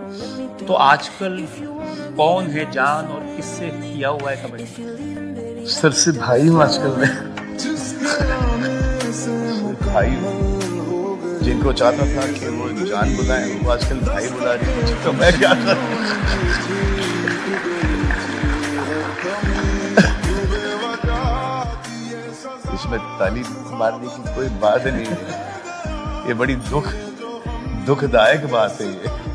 तो आजकल कौन है जान और किससे किया हुआ है कबड्डी? सर से भाई हूँ आजकल मैं। भाई हूँ, जिनको चाहता था कि वो जान बुलाएं वो आजकल भाई बुला रही है, तो मैं क्या करूं? इसमें ताली मारने की कोई बात नहीं है, ये बड़ी दुखदायक बात है ये।